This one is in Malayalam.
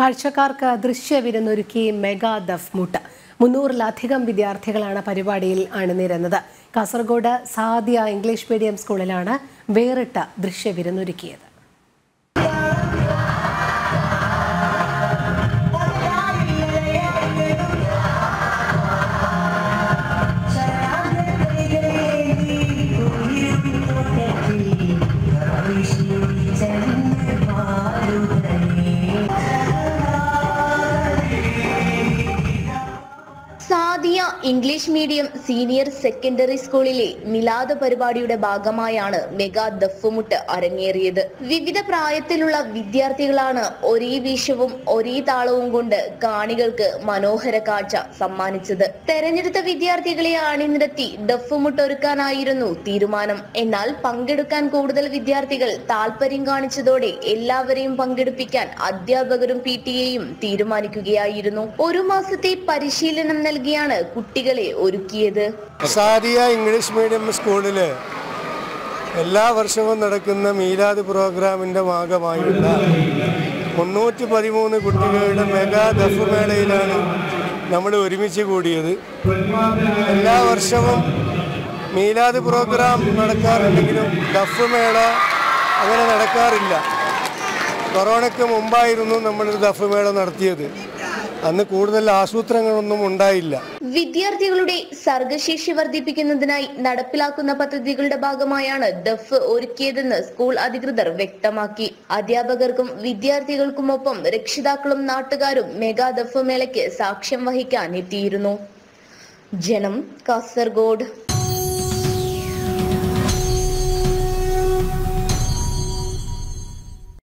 കാഴ്ചക്കാർക്ക് ദൃശ്യവിരുന്നൊരുക്കി മെഗാ ദഫ് മുട്ട് 300-ലധികം വിദ്യാർത്ഥികളാണ് പരിപാടിയിൽ അണിനിരന്നത്. കാസർഗോഡ് സാദിയ ഇംഗ്ലീഷ് മീഡിയം സ്കൂളിലാണ് വേറിട്ട ദൃശ്യവിരുന്നൊരുക്കിയത്. Sadiya English medium senior secondary സ്കൂളിലെ മിലാദ് പരിപാടിയുടെ ഭാഗമായാണ് മെഗാ ദഫ്മുട്ട് അരങ്ങേറിയത്. വിവിധ പ്രായത്തിലുള്ള വിദ്യാർത്ഥികളാണ് ഒരേ വേഷവും ഒരേ താളവും കൊണ്ട് കാണികൾക്ക് മനോഹര കാഴ്ച സമ്മാനിച്ചത്. തെരഞ്ഞെടുത്ത വിദ്യാർത്ഥികളെ അണിനിരത്തി ദഫ്മുട്ട് ഒരുക്കാനായിരുന്നു തീരുമാനം. എന്നാൽ പങ്കെടുക്കാൻ കൂടുതൽ വിദ്യാർത്ഥികൾ താല്പര്യം കാണിച്ചതോടെ എല്ലാവരെയും പങ്കെടുപ്പിക്കാൻ അധ്യാപകരും PTA-യും തീരുമാനിക്കുകയായിരുന്നു. ഒരു മാസത്തെ പരിശീലനം നൽകിയാണ് കുട്ടികളെ ഒരുക്കിയത്. സാദിയ ഇംഗ്ലീഷ് മീഡിയം സ്കൂളിൽ എല്ലാ വർഷവും നടക്കുന്ന മീലാദ് പ്രോഗ്രാമിൻ്റെ ഭാഗമായുള്ള 313 കുട്ടികളുടെ മെഗാ ദഫ് മേളയിലാണ് നമ്മൾ ഒരുമിച്ച് കൂടിയത്. എല്ലാ വർഷവും മീലാദ് പ്രോഗ്രാം നടക്കാറുണ്ടെങ്കിലും ദഫ് മേള അങ്ങനെ നടക്കാറില്ല. കൊറോണയ്ക്ക് മുമ്പായിരുന്നു നമ്മളൊരു ദഫ് മേള നടത്തിയത്. അന്ന് കൂടുതൽ ആസൂത്രണങ്ങളൊന്നും ഉണ്ടായില്ല. വിദ്യാർത്ഥികളുടെ സർഗശേഷി വർദ്ധിപ്പിക്കുന്നതിനായി നടപ്പിലാക്കുന്ന പദ്ധതികളുടെ ഭാഗമായാണ് ദഫ് ഒരുക്കിയതെന്ന് സ്കൂൾ അധികൃതർ വ്യക്തമാക്കി. അധ്യാപകർക്കും വിദ്യാർത്ഥികൾക്കുമൊപ്പം രക്ഷിതാക്കളും നാട്ടുകാരും മെഗാ ദഫ് മേളയ്ക്ക് സാക്ഷ്യം വഹിക്കാൻ എത്തിയിരുന്നു. ജനം, കാസർഗോഡ്.